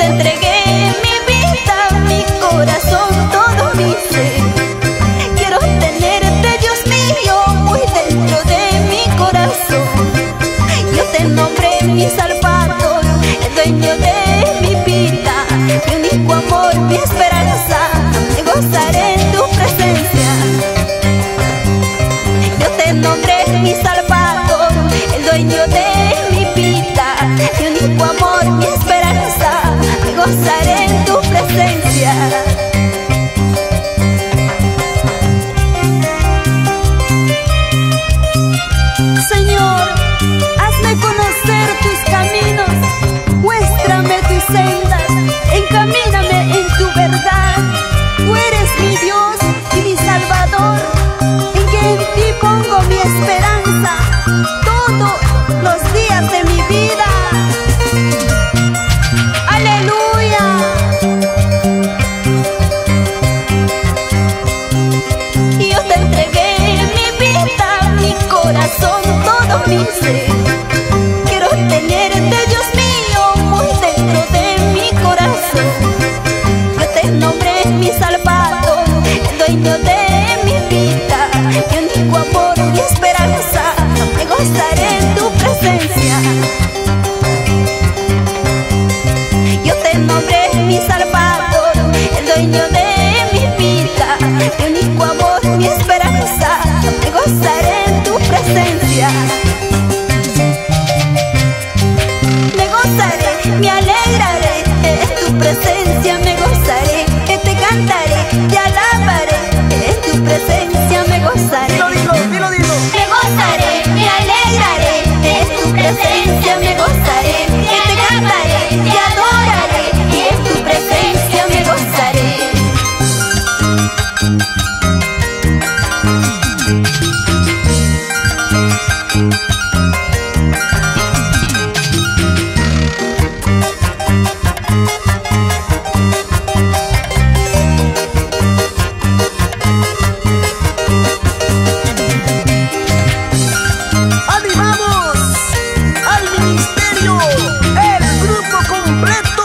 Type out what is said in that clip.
entregué mi vida, mi corazón, todo mi ser. Quiero tenerte, Dios mío, muy dentro de mi corazón. Yo te nombré mi Salvador, el dueño de mi vida, mi único amor, mi esperanza. Me gozaré en tu presencia. Yo te nombré mi Salvador, el dueño de mi vida, mi único amor, mi esperanza. Me gozaré en tu presencia. Señor, hazme conocer tus caminos, muéstrame tus sendas, encamíname en tu verdad. Tú eres mi Dios y mi Salvador, en que en ti pongo mi esperanza todos los días de mi vida. ¡Aleluya! Yo te entregué mi vida, mi corazón, todo mi ser. Quiero tenerte, Dios mío, muy dentro de mi corazón. Yo te nombré mi Salvador, el dueño de mi vida, mi único amor, mi esperanza. Me gozaré en tu presencia. Yo te nombré mi Salvador, el dueño de mi vida, mi único amor, mi esperanza. Me gozaré en tu presencia. Me gozaré, me alegraré en tu presencia. Me gozaré, te cantaré, te alabaré en tu presencia. Me gozaré. Dilo. Me gozaré, me alegraré en tu presencia. Me gozaré, te cantaré, te adoraré y en tu presencia me gozaré. ¡Animamos al ministerio! ¡El grupo completo!